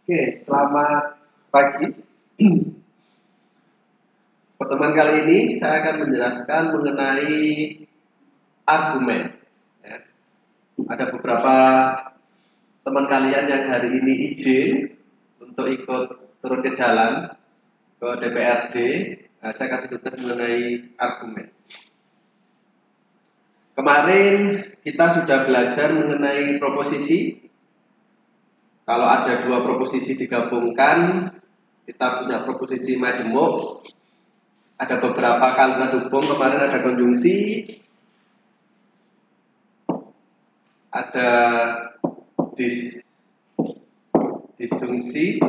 Oke, selamat pagi. Pertemuan kali ini saya akan menjelaskan mengenai argumen. Ya. Ada beberapa teman kalian yang hari ini izin untuk ikut turun ke jalan ke DPRD. Nah, saya kasih tugas mengenai argumen. Kemarin kita sudah belajar mengenai proposisi. Kalau ada dua proposisi digabungkan, kita punya proposisi majemuk. Ada beberapa kalimat hubung, kemarin ada konjungsi, ada disjungsi,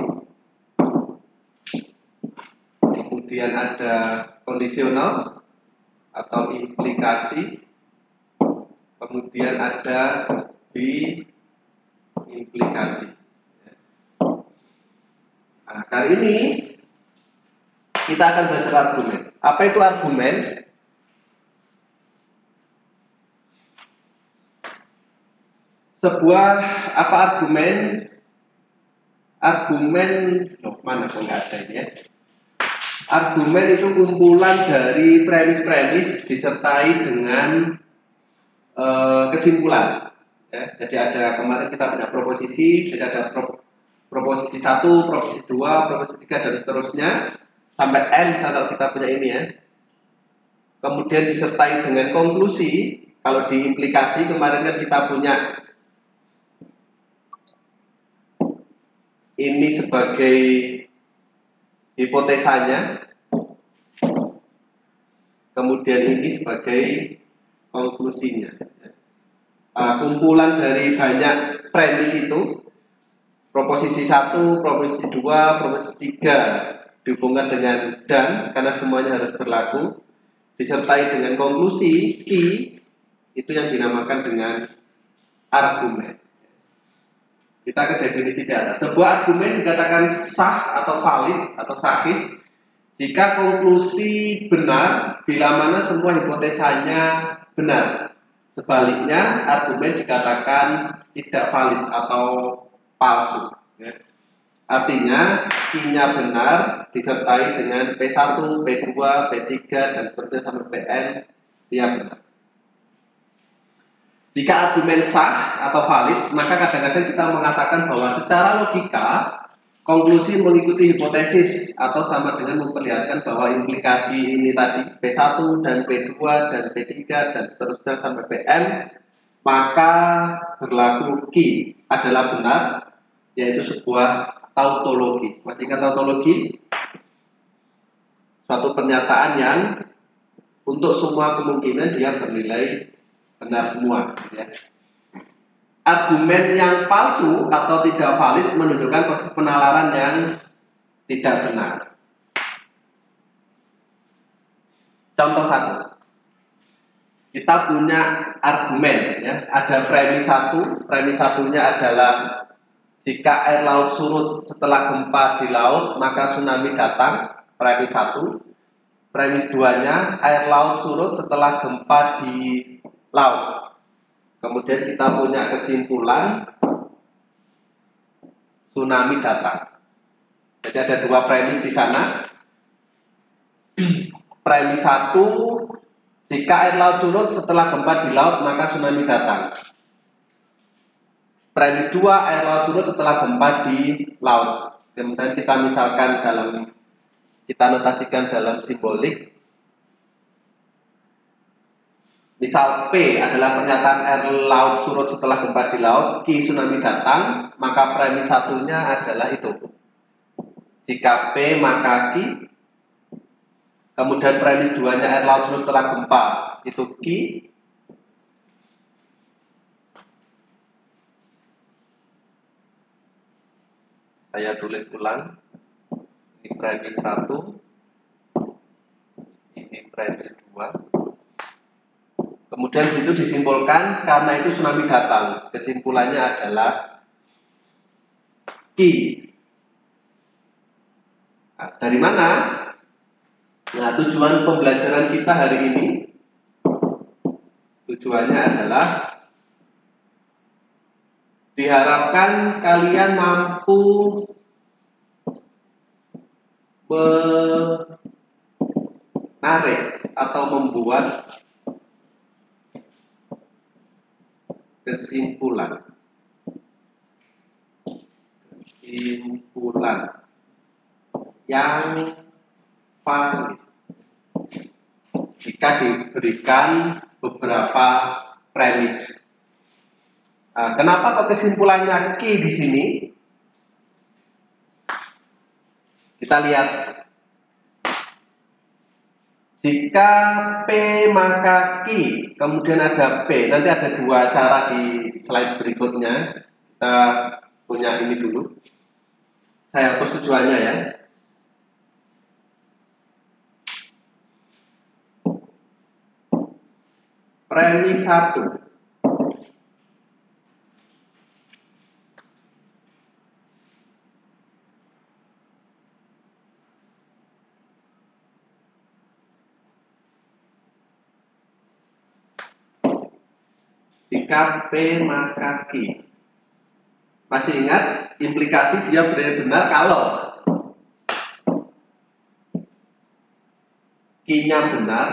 kemudian ada kondisional atau implikasi, kemudian ada diimplikasi. Nah, kali ini kita akan belajar argumen. Apa itu argumen? Sebuah apa argumen? Argumen, mana kok nggak ada ini ya? Argumen itu kumpulan dari premis-premis disertai dengan kesimpulan. Ya, jadi ada kemarin kita punya proposisi, jadi ada proposisi 1, proposisi 2, proposisi 3 dan seterusnya sampai N kalau kita punya ini ya. Kemudian disertai dengan konklusi. Kalau diimplikasi kemarin kan kita punya ini sebagai hipotesanya, kemudian ini sebagai konklusinya. Kumpulan dari banyak premis itu, proposisi 1, proposisi 2, proposisi 3 dihubungkan dengan dan, karena semuanya harus berlaku, disertai dengan konklusi I, itu yang dinamakan dengan argumen. Kita ke definisi di atas. Sebuah argumen dikatakan sah atau valid atau sahih jika konklusi benar bila mana semua hipotesanya benar. Sebaliknya, argumen dikatakan tidak valid atau palsu. Ya. Artinya, I-nya benar disertai dengan P1, P2, P3, dan seterusnya sampai Pn, dia benar. Jika argumen sah atau valid, maka kadang-kadang kita mengatakan bahwa secara logika, konklusi mengikuti hipotesis atau sama dengan memperlihatkan bahwa implikasi ini tadi P1 dan P2 dan P3 dan seterusnya sampai Pn, maka berlaku Q adalah benar, yaitu sebuah tautologi. Masih ingat tautologi? Suatu pernyataan yang untuk semua kemungkinan dia bernilai benar semua. Ya. Argumen yang palsu atau tidak valid menunjukkan proses penalaran yang tidak benar. Contoh 1. Kita punya argumen, ya. Ada premis 1. Premis 1-nya adalah jika air laut surut setelah gempa di laut, maka tsunami datang. Premis 1. Premis 2-nya air laut surut setelah gempa di laut. Kemudian kita punya kesimpulan tsunami datang. Jadi ada dua premis di sana. Premis 1, jika air laut surut setelah gempa di laut, maka tsunami datang. Premis 2, air laut surut setelah gempa di laut. Kemudian kita misalkan kita notasikan dalam simbolik. Misal P adalah pernyataan air laut surut setelah gempa di laut, Q tsunami datang, maka premis 1-nya adalah itu. Jika P maka Q. Kemudian premis 2-nya air laut surut setelah gempa, itu Q. Saya tulis ulang. Ini premis 1. Ini premis 2. Kemudian situ disimpulkan karena itu tsunami datang. Kesimpulannya adalah Q. Nah, dari mana? Nah, tujuan pembelajaran kita hari ini, tujuannya adalah diharapkan kalian mampu menarik atau membuat kesimpulan yang valid jika diberikan beberapa premis. Nah, kenapa kok kesimpulannya Q di sini? Kita lihat. Jika P maka Q, kemudian ada P. Nanti ada dua cara di slide berikutnya. Kita punya ini dulu. Saya hapus tujuannya ya. Premis 1. Jika P maka Q. Masih ingat implikasi dia benar-benar kalau Q-nya benar,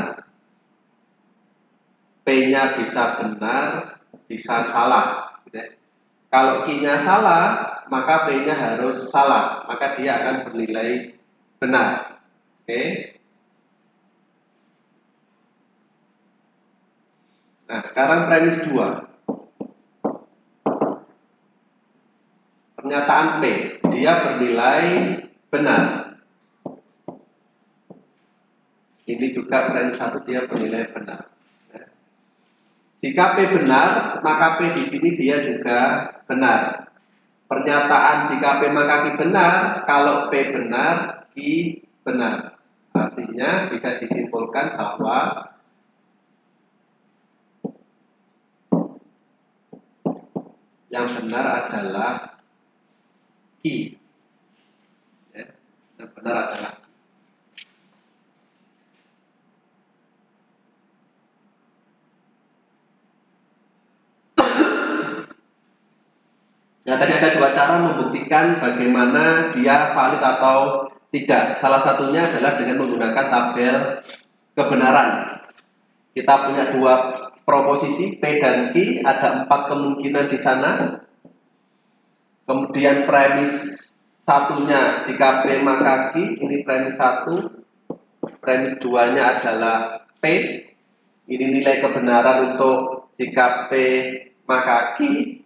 P-nya bisa benar, bisa salah. Kalau Q-nya salah, maka P-nya harus salah, maka dia akan bernilai benar. Oke. Nah, sekarang premis 2. Pernyataan P, dia bernilai benar. Ini juga premis 1 dia bernilai benar. Jika P benar, maka P di sini dia juga benar. Pernyataan jika P maka Q benar, kalau P benar, Q benar. Artinya bisa disimpulkan bahwa yang benar adalah Q. Ya, yang benar adalah Q. Nah, tadi ada dua cara membuktikan bagaimana dia valid atau tidak. Salah satunya adalah dengan menggunakan tabel kebenaran. Kita punya dua proposisi P dan Q, ada 4 kemungkinan di sana. Kemudian premis satunya jika P maka Q, ini premis 1. Premis 2-nya adalah P. Ini nilai kebenaran untuk jika P maka Q.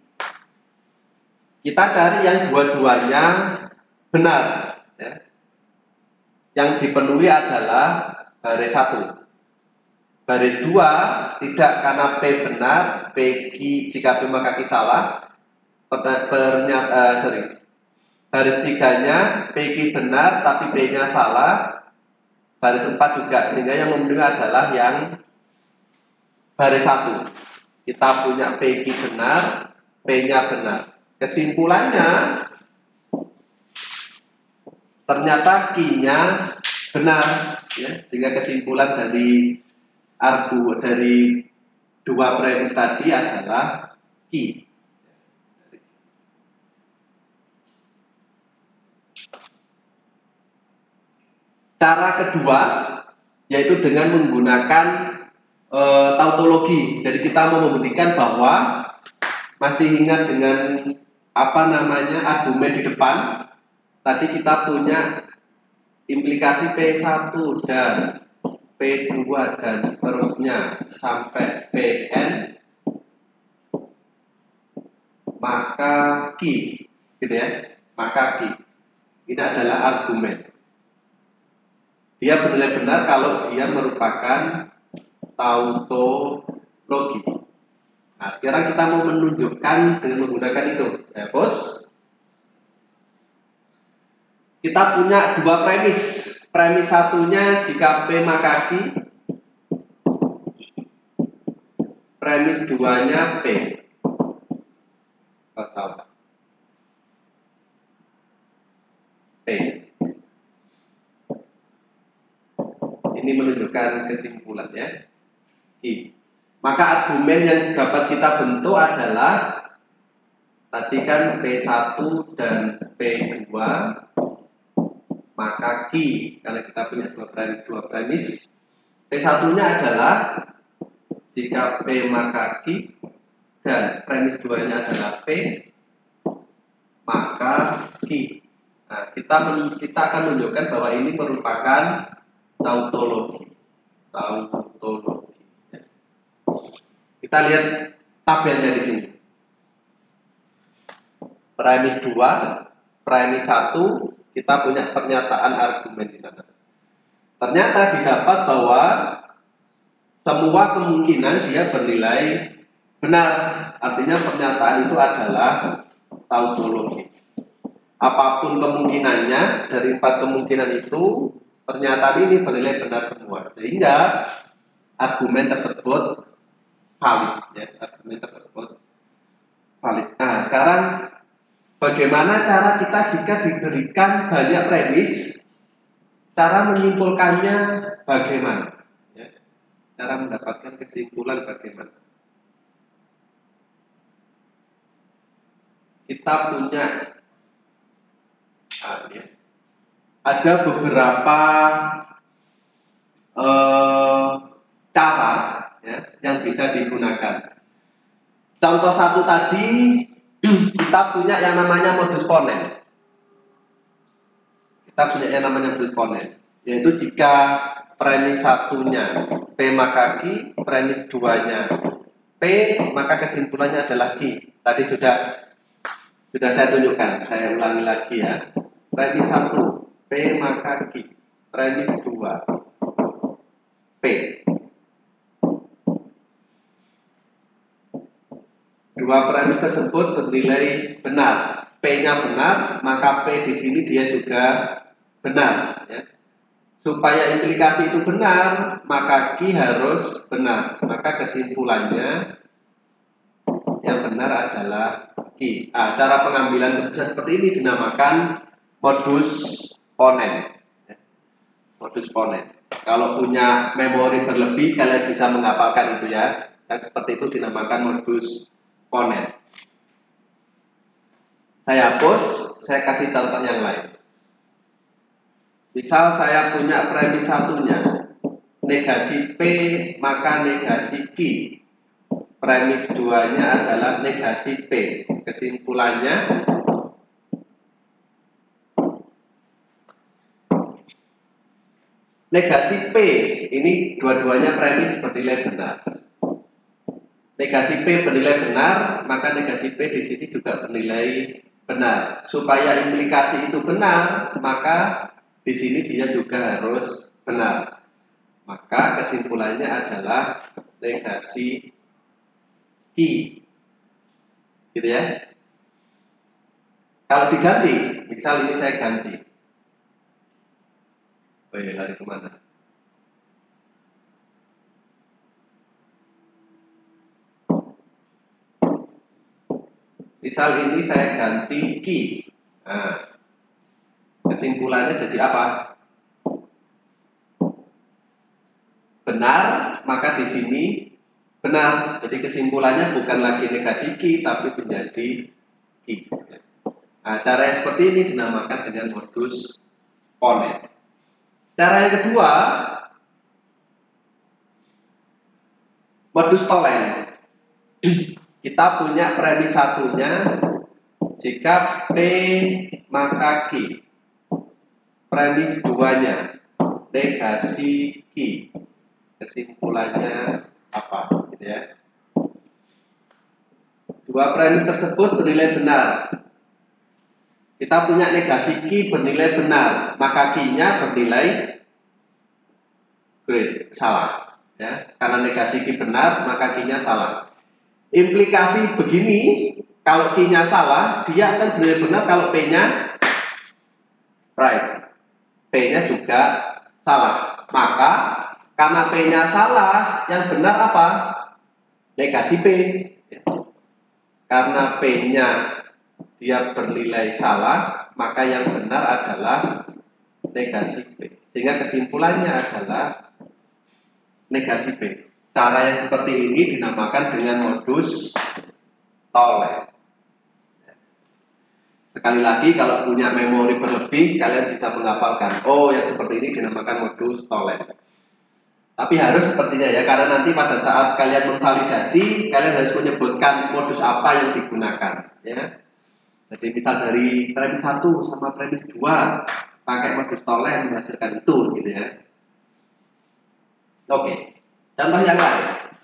Kita cari yang dua-duanya benar. Ya. Yang dipenuhi adalah baris 1. Baris 2 tidak, karena P benar, P Q, jika P maka Q salah. Baris 3-nya P Q benar tapi P-nya salah. Baris 4 juga, sehingga yang memenuhi adalah yang baris 1. Kita punya P Q benar, P-nya benar. Kesimpulannya ternyata Q-nya benar, ya. Sehingga kesimpulan dari dua premis tadi adalah Q. Cara kedua yaitu dengan menggunakan tautologi. Jadi kita mau membuktikan bahwa, masih ingat dengan argumen di depan. Tadi kita punya implikasi P1 dan P2 dan seterusnya sampai Pn, maka Q, gitu ya. Maka Q. Ini adalah argumen. Dia bernilai benar kalau dia merupakan tautologi. Nah, sekarang kita mau menunjukkan dengan menggunakan itu. Saya hapus. Kita punya dua premis. Premis satunya jika P maka Q. Premis 2-nya P. Salah. P. Ini menunjukkan kesimpulannya. I. Maka argumen yang dapat kita bentuk adalah tadi kan P1 dan P2 maka Ki, karena kita punya dua premis. P1-nya adalah jika P maka Ki, dan premis 2-nya adalah P maka Ki. Nah, kita akan menunjukkan bahwa ini merupakan tautologi. Kita lihat tabelnya di sini. Premis 2, premis 1, kita punya pernyataan argumen di sana. Ternyata didapat bahwa semua kemungkinan dia bernilai benar. Artinya pernyataan itu adalah tautologi. Apapun kemungkinannya, dari 4 kemungkinan itu, pernyataan ini bernilai benar semua. Sehingga argumen tersebut valid. Ya, argumen tersebut valid. Nah, sekarang bagaimana cara kita jika diberikan banyak premis, cara menyimpulkannya bagaimana? Ya, cara mendapatkan kesimpulan bagaimana? Kita punya ada beberapa cara ya, yang bisa digunakan. Contoh satu tadi, kita punya yang namanya modus ponens. Yaitu jika premis 1-nya P maka Ki, premis 2-nya P, maka kesimpulannya adalah Ki. Tadi sudah saya tunjukkan, saya ulangi lagi ya. Premis 1 P maka Ki, premis 2 P. Dua premis tersebut bernilai benar. P-nya benar, maka P di sini dia juga benar. Ya. Supaya implikasi itu benar, maka Ki harus benar. Maka kesimpulannya yang benar adalah Ki. Cara pengambilan keputusan seperti ini dinamakan modus ponens. Modus ponens. Kalau punya memori berlebih, kalian bisa menghafalkan itu ya. Dan seperti itu dinamakan modus ponens. Saya hapus, saya kasih contoh yang lain. Misal saya punya premis 1-nya negasi P maka negasi Ki. Premis 2-nya adalah negasi P. Kesimpulannya negasi P ini dua-duanya premis bernilai benar. Negasi P bernilai benar, maka negasi P di sini juga bernilai benar. Supaya implikasi itu benar, maka di sini dia juga harus benar. Maka kesimpulannya adalah negasi Ki. Gitu ya. Kalau diganti, misal ini saya ganti. Oh iya, lari kemana? Misal ini saya ganti Ki. Nah, kesimpulannya jadi apa? Benar, maka di sini benar. Jadi kesimpulannya bukan lagi negasi Ki, tapi menjadi Ki. Nah, cara yang seperti ini dinamakan dengan modus ponens. Cara yang kedua, modus tollens. Kita punya premis 1-nya jika P maka Ki. Premis 2-nya negasi Ki. Kesimpulannya apa? Gitu ya. Dua premis tersebut bernilai benar. Kita punya negasi Ki bernilai benar, maka Ki-nya bernilai salah. Ya, karena negasi Ki benar, maka Ki-nya salah. Implikasi begini, kalau Q-nya salah, dia akan bernilai benar kalau P-nya right. P-nya juga salah. Maka, karena P-nya salah, yang benar apa? Negasi P. Karena P-nya dia bernilai salah, maka yang benar adalah negasi P. Sehingga kesimpulannya adalah negasi P. Cara yang seperti ini dinamakan dengan modus tollens. Sekali lagi, kalau punya memori berlebih, kalian bisa menghafalkan. Oh, yang seperti ini dinamakan modus tolen. Tapi harus sepertinya ya, karena nanti pada saat kalian memvalidasi, kalian harus menyebutkan modus apa yang digunakan. Ya. Jadi misal dari premis 1 sama premis 2, pakai modus tolen menghasilkan itu, gitu ya. Oke, contoh yang lain.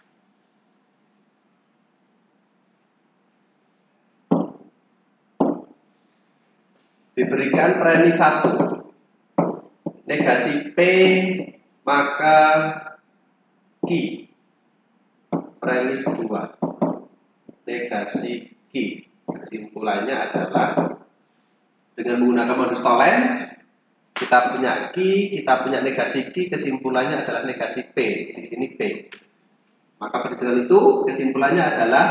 Diberikan premis 1, negasi P maka Q. Premis 2, negasi Q. Kesimpulannya adalah dengan menggunakan modus tolen, kita punya Q, kita punya negasi Q, kesimpulannya adalah negasi P. Di sini P. Maka berdasarkan itu, kesimpulannya adalah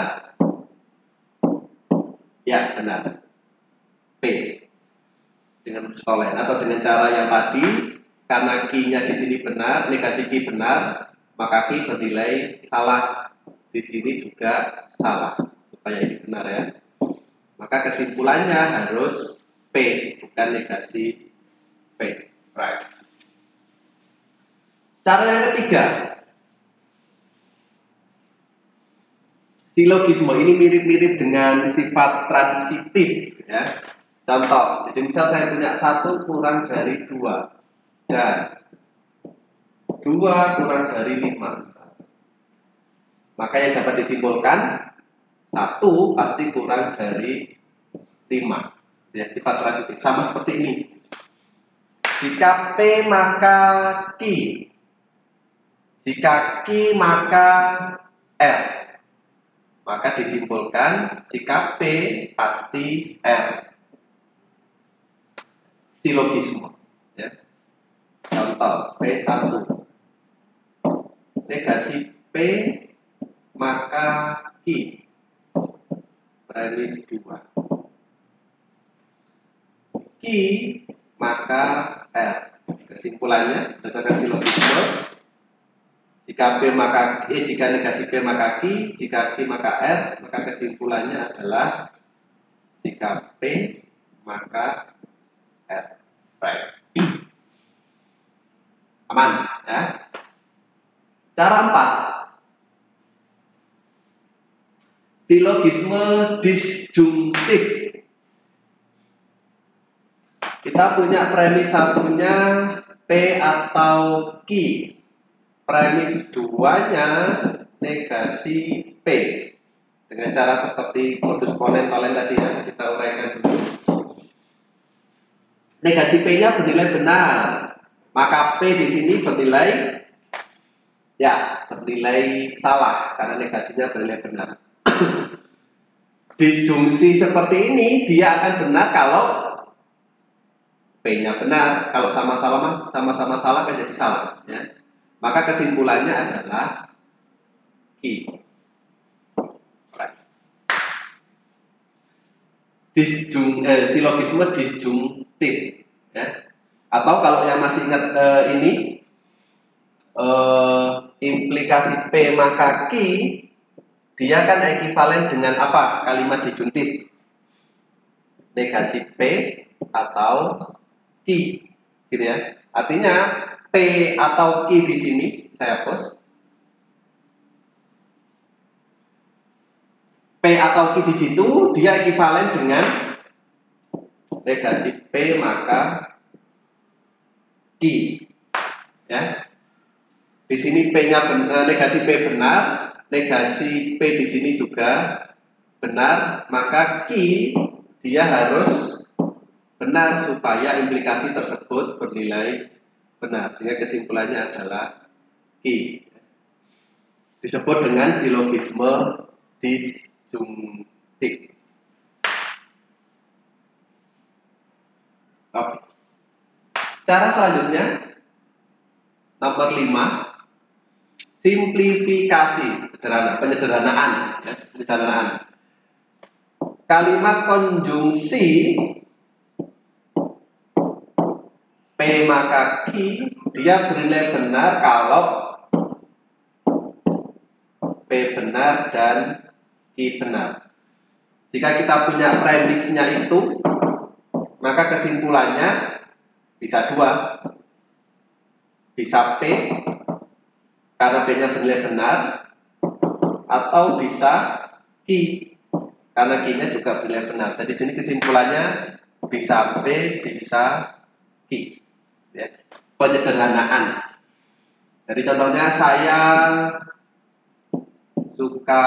ya benar, P. Dengan modus tolen atau dengan cara yang tadi, karena Q-nya di sini benar, negasi Q benar, maka Q bernilai salah. Di sini juga salah, supaya ini benar ya. Maka kesimpulannya harus P, bukan negasi P. Right. Cara yang ketiga, silogisme ini mirip-mirip dengan sifat transitif ya. Contoh, jadi misal saya punya 1 kurang dari 2 dan 2 kurang dari 5. Maka yang dapat disimpulkan 1 pasti kurang dari 5. Ya, sifat transitif sama seperti ini. Jika P maka Q, jika Q maka R, maka disimpulkan jika P pasti R. Silogisme ya. Contoh P1, negasi P maka Q, premis 2, Q maka R. Kesimpulannya berdasarkan silogisme, jika P maka jika negasi P maka Q, jika Q maka R, maka kesimpulannya adalah jika P maka R. Baik. Aman ya. Cara 4, silogisme disjungtif. Kita punya premis 1-nya P atau Q, premis 2-nya negasi P. Dengan cara seperti modus tolen tadi ya, kita uraikan dulu. Negasi P-nya bernilai benar, maka P di sini bernilai ya, bernilai salah karena negasinya bernilai benar. Disjungsi seperti ini dia akan benar kalau P-nya benar, kalau sama-sama salah kan jadi salah ya. Maka kesimpulannya adalah Q. Silogisme disjungtif ya. Atau kalau yang masih ingat ini implikasi P maka Q, dia kan ekivalen dengan apa? Kalimat disjungtif, negasi P atau Q gitu ya. Artinya P atau Q di sini saya hapus. P atau Q di situ dia ekivalen dengan negasi P maka Q ya. Di sini P-nya benar, negasi P benar, negasi P di sini juga benar, maka Q dia harus benar supaya implikasi tersebut bernilai benar, sehingga kesimpulannya adalah Q. Disebut dengan silogisme disjungtif. Oke. Cara selanjutnya nomor 5, simplifikasi, penyederhanaan ya, penyederhanaan. Kalimat konjungsi P maka Q dia bernilai benar kalau P benar dan Q benar. Jika kita punya premisnya itu Maka kesimpulannya bisa dua, bisa P karena P-nya bernilai benar, atau bisa Q karena Q-nya juga bernilai benar. Jadi sini kesimpulannya bisa P, bisa Q. Ya. Penyederhanaan. Jadi contohnya saya suka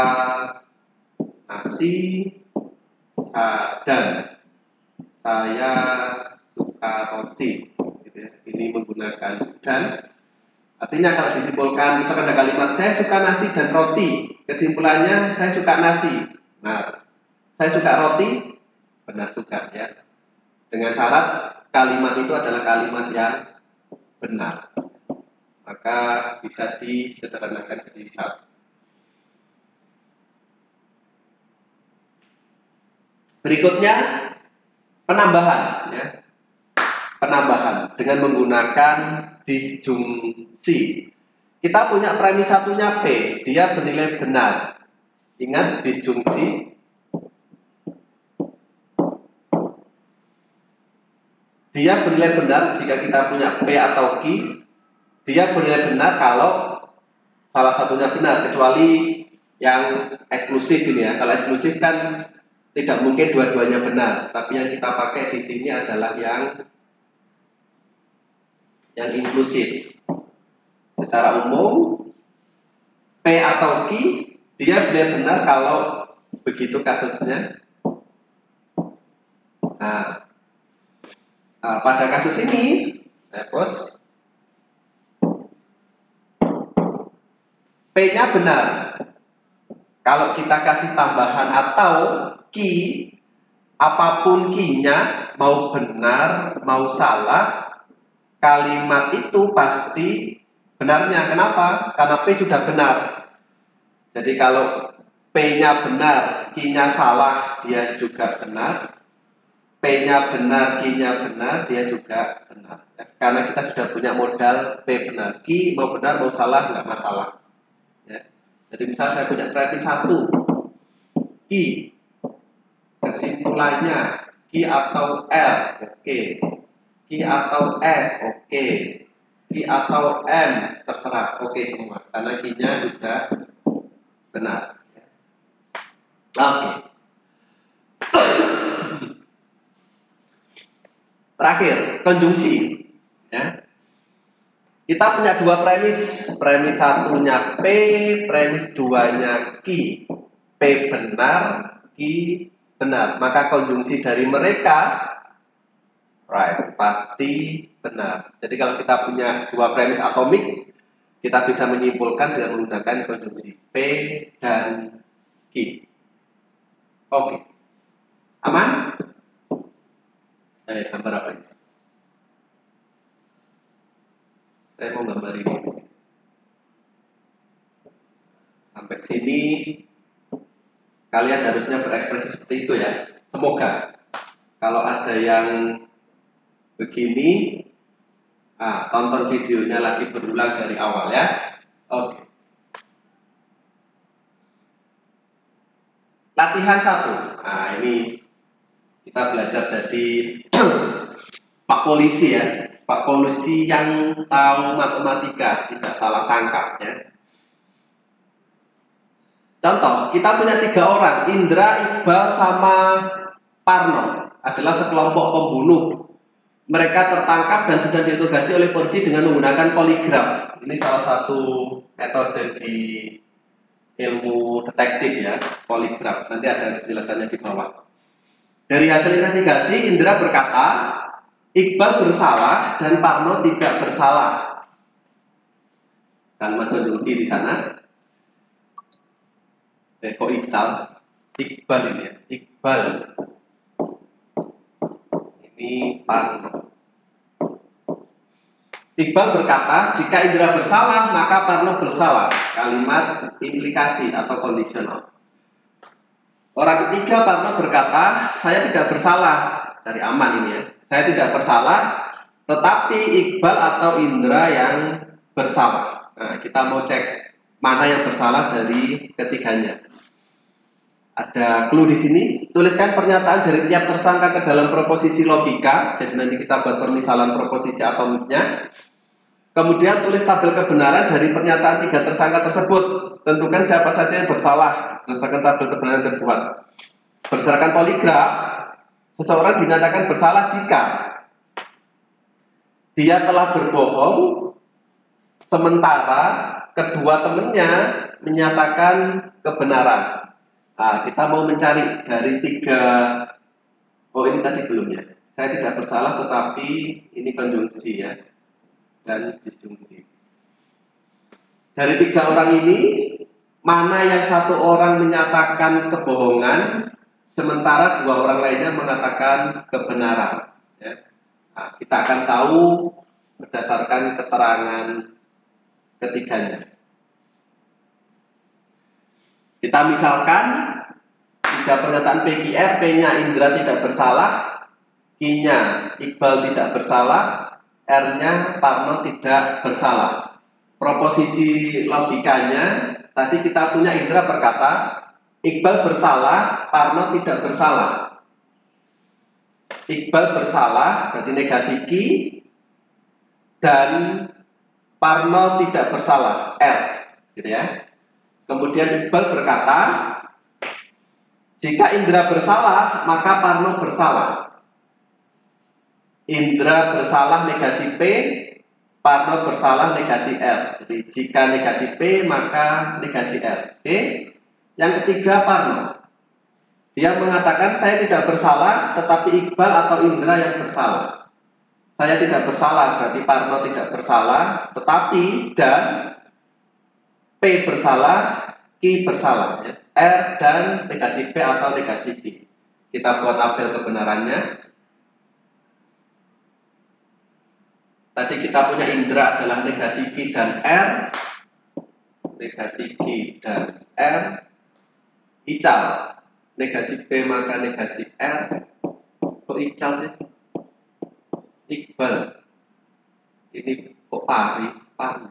nasi dan saya suka roti. Gitu ya. Ini menggunakan dan. Artinya kalau disimpulkan, misalkan ada kalimat saya suka nasi dan roti, kesimpulannya saya suka nasi. Nah, saya suka roti, benar juga ya. Dengan syarat kalimat itu adalah kalimat yang benar. Maka bisa disederhanakan jadi satu. Berikutnya penambahan ya. Penambahan dengan menggunakan disjungsi. Kita punya premis satunya P, dia bernilai benar. Ingat disjungsi. Dia bernilai benar jika kita punya P atau Q. Dia bernilai benar kalau salah satunya benar, kecuali yang eksklusif ini ya. Kalau eksklusif kan tidak mungkin dua-duanya benar, tapi yang kita pakai di sini adalah yang inklusif. Secara umum P atau Q dia benar kalau begitu kasusnya. Nah, pada kasus ini, bos, P-nya benar. Kalau kita kasih tambahan atau Q, apapun Q-nya, mau benar, mau salah, kalimat itu pasti benarnya. Kenapa? Karena P sudah benar. Jadi kalau P-nya benar, Q-nya salah, dia juga benar. P-nya benar, Q-nya benar, dia juga benar. Karena kita sudah punya modal P benar. Q mau benar, mau salah, nggak masalah. Ya. Jadi misal saya punya premis 1, Q, kesimpulannya Q atau L, oke. Q atau S, oke. Q atau M, terserah, oke semua. Karena Q-nya sudah benar. Oke. Terakhir, konjungsi. Ya. Kita punya dua premis. Premis satunya P, premis duanya Q. P benar, Q benar. Maka konjungsi dari mereka pasti benar. Jadi kalau kita punya dua premis atomik, kita bisa menyimpulkan dengan menggunakan konjungsi P dan Q. Oke. Aman? Gambar apa ini? Saya mau gambar ini. Sampai sini kalian harusnya berekspresi seperti itu ya. Semoga. Kalau ada yang begini, tonton videonya lagi berulang dari awal ya. Oke. Latihan 1. Nah, ini kita belajar jadi Pak Polisi ya. Pak Polisi yang tahu matematika, tidak salah tangkap ya. Contoh, kita punya 3 orang, Indra, Iqbal, sama Parno adalah sekelompok pembunuh. Mereka tertangkap dan sedang diinterogasi oleh polisi dengan menggunakan poligraf. Ini salah satu metode di ilmu detektif ya, poligraf. Nanti ada penjelasannya di bawah. Dari hasil investigasi, Indra berkata, Iqbal bersalah dan Parno tidak bersalah. Kalimat konjungsi di sana. Kok Iqbal ini ya? Iqbal. Ini Parno. Iqbal berkata, jika Indra bersalah, maka Parno bersalah. Kalimat implikasi atau kondisional. Orang ketiga, Parno berkata, saya tidak bersalah. Cari aman ini ya. Saya tidak bersalah, tetapi Iqbal atau Indra yang bersalah. Nah, kita mau cek mana yang bersalah dari ketiganya. Ada clue di sini. Tuliskan pernyataan dari tiap tersangka ke dalam proposisi logika. Jadi nanti kita buat permisalan proposisi atomiknya. Kemudian tulis tabel kebenaran dari pernyataan tiga tersangka tersebut. Tentukan siapa saja yang bersalah berdasarkan tabel kebenaran yang dibuat. Berdasarkan poligraf, seseorang dinyatakan bersalah jika dia telah berbohong, sementara kedua temannya menyatakan kebenaran. Nah, kita mau mencari dari tiga. Oh, ini tadi belum ya. Saya tidak bersalah, tetapi ini konjungsi ya, dan disjungsi. Dari tiga orang ini, mana yang satu orang menyatakan kebohongan, sementara dua orang lainnya mengatakan kebenaran. Ya. Nah, kita akan tahu berdasarkan keterangan ketiganya. Kita misalkan tiga pernyataan PQR, P-nya Indra tidak bersalah, Q-nya Iqbal tidak bersalah, R-nya Parno tidak bersalah. Proposisi logikanya, tadi kita punya Indra berkata, Iqbal bersalah, Parno tidak bersalah. Iqbal bersalah, berarti negasi Q, dan Parno tidak bersalah, R, gitu ya. Kemudian Iqbal berkata, jika Indra bersalah, maka Parno bersalah. Indra bersalah negasi P, Parno bersalah negasi R. Jadi jika negasi P, maka negasi R. Oke. Yang ketiga, Parno. Dia mengatakan saya tidak bersalah, tetapi Iqbal atau Indra yang bersalah. Saya tidak bersalah, berarti Parno tidak bersalah, tetapi dan P bersalah, Q bersalah. Ya. R dan negasi P atau negasi Q. Kita buat tabel kebenarannya. Tadi kita punya Indra adalah negasi Q dan R. Negasi Q dan R. Ical, negasi P maka negasi R. Kok Ical sih? Iqbal. Ini kok Parno.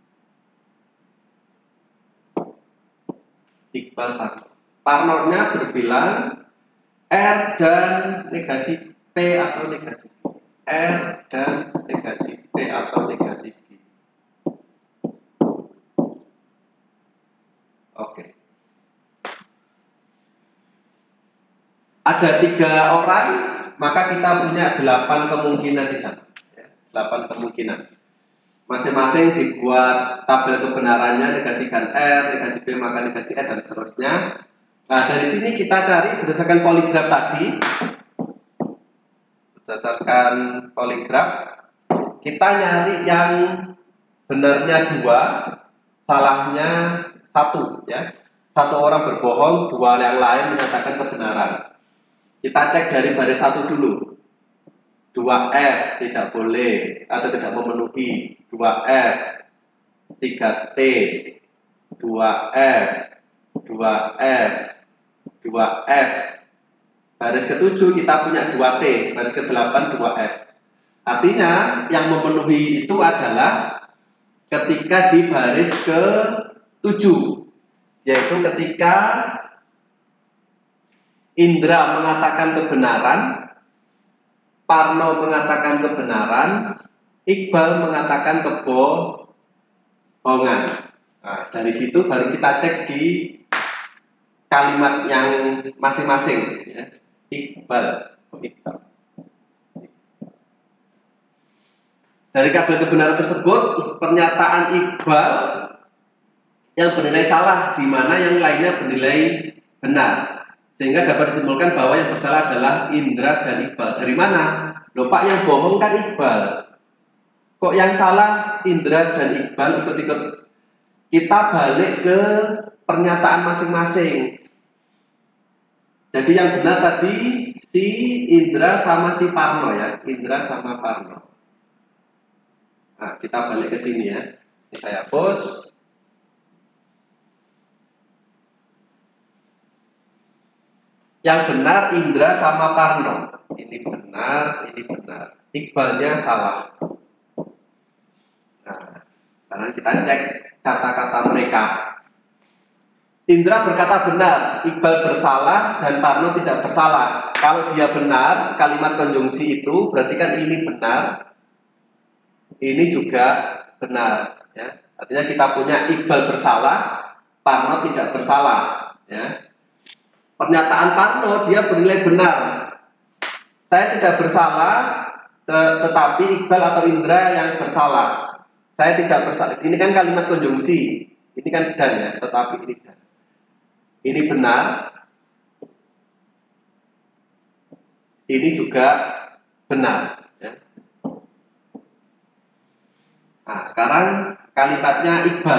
Iqbal Parno. Parnonya berbilang R dan negasi P atau negasi Q. R dan negasi P atau negasi Q. Oke. Ada tiga orang, maka kita punya 8 kemungkinan di sana. 8 kemungkinan. Masing-masing dibuat tabel kebenarannya, negasikan R, negasi P maka negasi R, dan seterusnya. Nah, dari sini kita cari berdasarkan poligraf tadi. Berdasarkan poligraf, kita nyari yang benarnya 2, salahnya 1 ya. Satu orang berbohong, 2 yang lain menyatakan kebenaran. Kita cek dari baris 1 dulu. 2F tidak boleh atau tidak memenuhi. 2F, 3T, 2F, 2F, 2F. Baris ke-7 kita punya 2T, baris ke-8 2F. Artinya yang memenuhi itu adalah ketika di baris ke-7, yaitu ketika Indra mengatakan kebenaran, Parno mengatakan kebenaran, Iqbal mengatakan kebohongan. Nah, dari situ baru kita cek di kalimat yang masing-masing. Ya. Iqbal. Dari tabel kebenaran tersebut, pernyataan Iqbal yang bernilai salah, di mana yang lainnya bernilai benar. Sehingga dapat disimpulkan bahwa yang bersalah adalah Indra dan Iqbal. Dari mana? Loh Pak, yang bohong kan Iqbal. Kok yang salah Indra dan Iqbal ikut-ikut? Kita balik ke pernyataan masing-masing. Jadi yang benar tadi si Indra sama si Parno ya. Indra sama Parno. Nah, kita balik ke sini ya. Ini saya hapus. Yang benar Indra sama Parno. Ini benar, ini benar. Iqbalnya salah. Nah, sekarang kita cek kata-kata mereka. Indra berkata benar, Iqbal bersalah dan Parno tidak bersalah. Kalau dia benar, kalimat konjungsi itu berarti kan ini benar, ini juga benar. Ya. Artinya kita punya Iqbal bersalah, Parno tidak bersalah. Ya. Pernyataan Parno dia bernilai benar. Saya tidak bersalah, tetapi Iqbal atau Indra yang bersalah. Saya tidak bersalah. Ini kan kalimat konjungsi. Ini kan dan ya, tetapi ini dan. Ini benar, ini juga benar. Ya. Nah, sekarang kalimatnya Iqbal.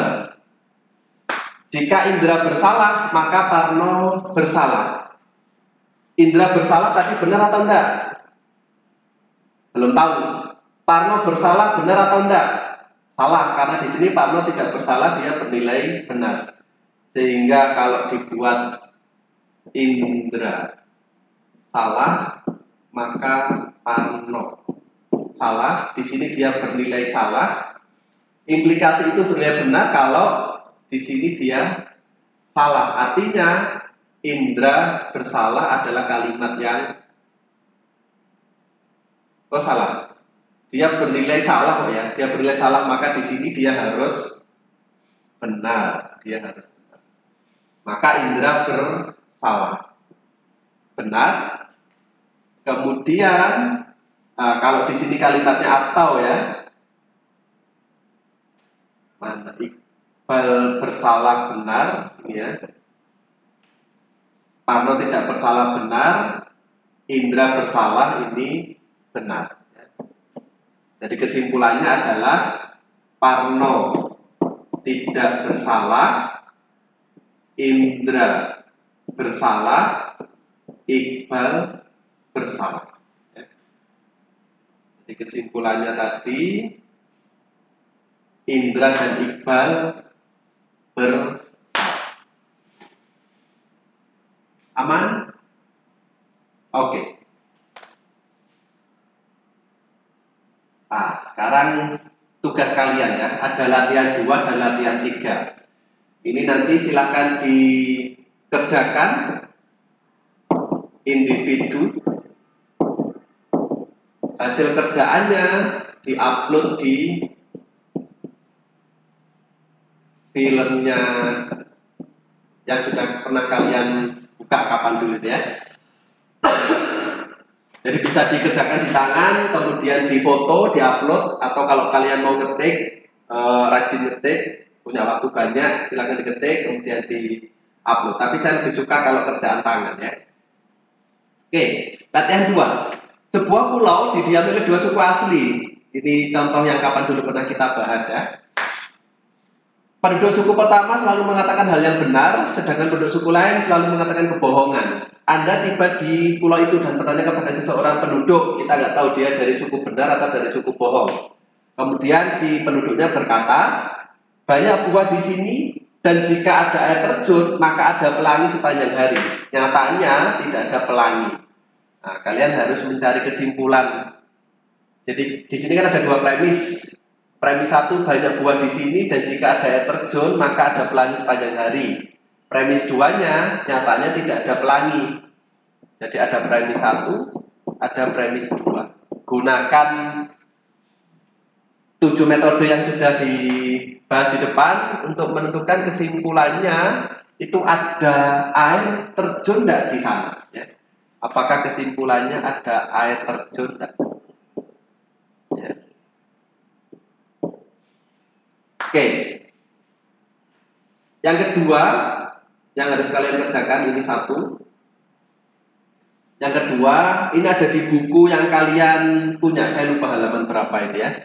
Jika Indra bersalah, maka Parno bersalah. Indra bersalah tadi benar atau enggak? Belum tahu. Parno bersalah benar atau enggak? Salah, karena di sini Parno tidak bersalah, dia bernilai benar. Sehingga kalau dibuat Indra salah, maka Parno salah. Di sini dia bernilai salah. Implikasi itu bernilai benar kalau di sini dia salah. Artinya Indra bersalah adalah kalimat yang salah. Dia bernilai salah kok ya. Dia bernilai salah, maka di sini dia harus benar. Dia harus benar. Maka Indra bersalah. Benar. Kemudian kalau di sini kalimatnya atau ya, mana Iqbal bersalah benar, ini ya. Parno tidak bersalah benar, Indra bersalah ini benar. Jadi kesimpulannya adalah Parno tidak bersalah, Indra bersalah, Iqbal bersalah. Jadi kesimpulannya tadi Indra dan Iqbal bersalah. Aman? Oke. Nah, sekarang tugas kalian ya. Ada latihan 2 dan latihan 3. Ini nanti silakan dikerjakan individu. Hasil kerjaannya diupload di filmnya yang sudah pernah kalian buka kapan dulu ya. Jadi bisa dikerjakan di tangan, kemudian difoto, diupload, atau kalau kalian mau ngetik, rajin ngetik, punya waktu banyak, silakan diketik, kemudian diupload. Tapi saya lebih suka kalau kerjaan tangan ya. Oke, latihan 2. Sebuah pulau didiami oleh 2 suku asli. Ini contoh yang kapan dulu pernah kita bahas ya. Penduduk suku pertama selalu mengatakan hal yang benar, sedangkan penduduk suku lain selalu mengatakan kebohongan. Anda tiba di pulau itu dan bertanya kepada seseorang penduduk, kita nggak tahu dia dari suku benar atau dari suku bohong. Kemudian si penduduknya berkata, banyak buah di sini dan jika ada air terjun maka ada pelangi sepanjang hari. Nyatanya tidak ada pelangi. Nah, kalian harus mencari kesimpulan. Jadi di sini kan ada 2 premis. Premis 1, banyak buah di sini dan jika ada air terjun maka ada pelangi sepanjang hari. Premis 2-nya nyatanya tidak ada pelangi. Jadi ada premis 1, ada premis 2. Gunakan 7 metode yang sudah dibahas di depan untuk menentukan kesimpulannya. Itu ada air terjun tidak di sana ya. Apakah kesimpulannya ada air terjun tidak? Ya. Oke. Yang kedua yang harus kalian kerjakan ini 1. Yang kedua, ini ada di buku yang kalian punya. Saya lupa halaman berapa itu ya.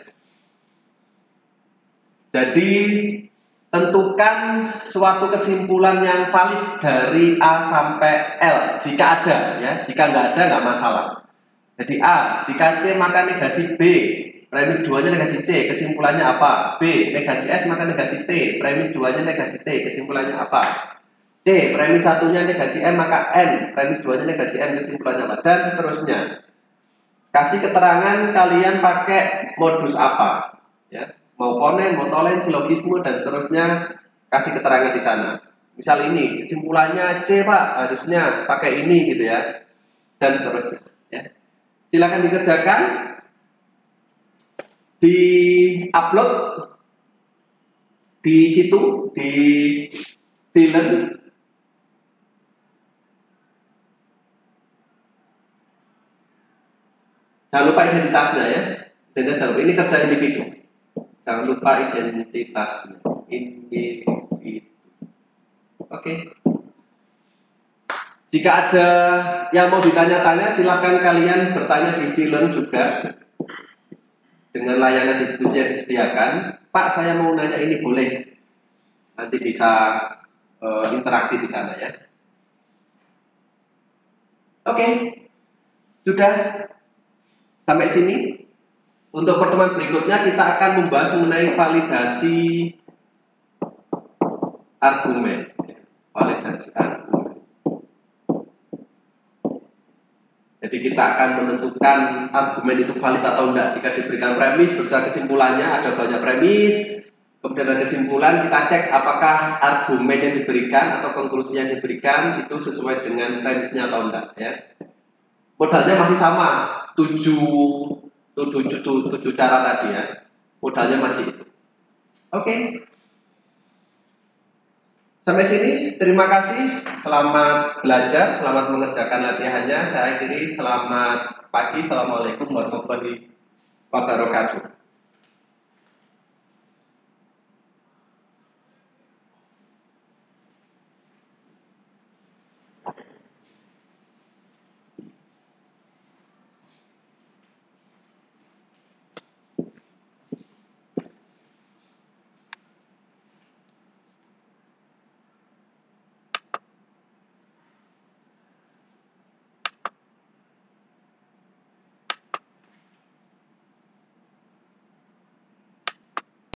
Jadi tentukan suatu kesimpulan yang valid dari A sampai L jika ada ya. Jika nggak ada nggak masalah. Jadi A, jika C maka negasi B. Premis 2-nya negasi C, kesimpulannya apa? B, negasi S maka negasi T. Premis 2-nya negasi T, kesimpulannya apa? C, premis 1-nya negasi M maka N. Premis 2-nya negasi M, kesimpulannya apa? Dan seterusnya. Kasih keterangan kalian pakai modus apa? Ya, mau ponen, mau tolen, silogisme dan seterusnya. Kasih keterangan di sana. Misal ini kesimpulannya C Pak, harusnya pakai ini gitu ya, dan seterusnya. Ya. Silakan dikerjakan, di upload di situ di film. Jangan lupa identitasnya ya. Identitas jangan lupa. Ini kerja individu. Jangan lupa identitasnya. Individu. Oke. Jika ada yang mau ditanya-tanya, silakan kalian bertanya di film juga. Dengan layanan diskusi yang disediakan. Pak, saya mau nanya ini, boleh. Nanti bisa interaksi di sana ya. Oke. Sudah sampai sini. Untuk pertemuan berikutnya kita akan membahas mengenai validasi argumen. Validasi argumen. Jadi kita akan menentukan argumen itu valid atau tidak. Jika diberikan premis beserta kesimpulannya, ada banyak premis, kemudian ada kesimpulan, kita cek apakah argumen yang diberikan atau konklusi yang diberikan itu sesuai dengan premisnya atau tidak. Ya. Modalnya masih sama, 7 cara tadi ya. Modalnya masih itu. Oke. Sampai sini, terima kasih. Selamat belajar, selamat mengerjakan latihannya. Saya akhiri, selamat pagi. Assalamualaikum warahmatullahi wabarakatuh.